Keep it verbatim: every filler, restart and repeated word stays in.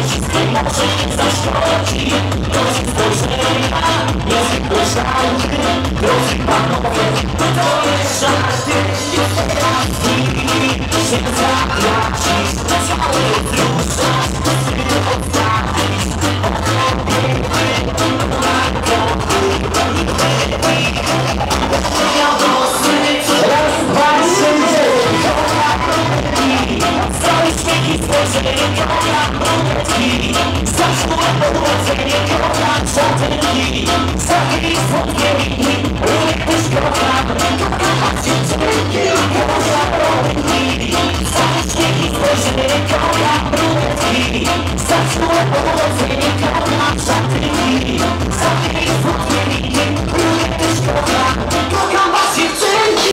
Może nie zaszkodzi, dosyć spojrzenia, język pożarty, drodzy panowie, to jest żarty, się zatracisz, cały wzruszasz, ty odstawisz, raz, dwa, trzy, cały śmiech i spojrzenie, kocham monetki, za szkołę powodzenie, kocham żartynki,